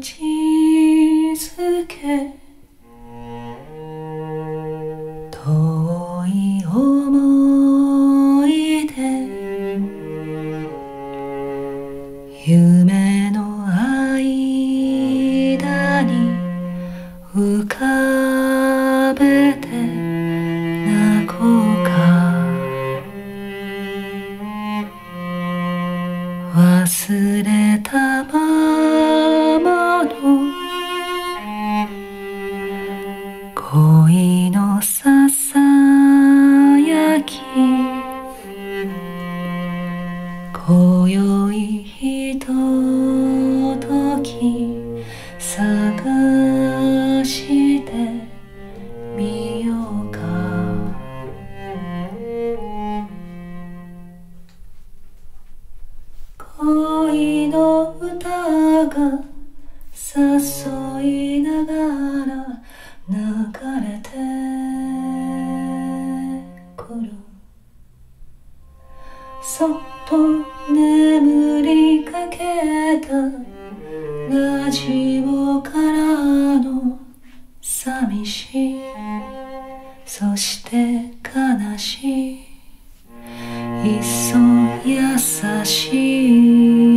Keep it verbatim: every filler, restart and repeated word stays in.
ちづけ遠い思い出夢の間に浮かべて泣こうか忘れたままの恋のささやき今宵ひととき探してみようか恋の歌が誘いながら流れてくるそっと眠りかけたラジオからの寂しいそして悲しいいっそ優しい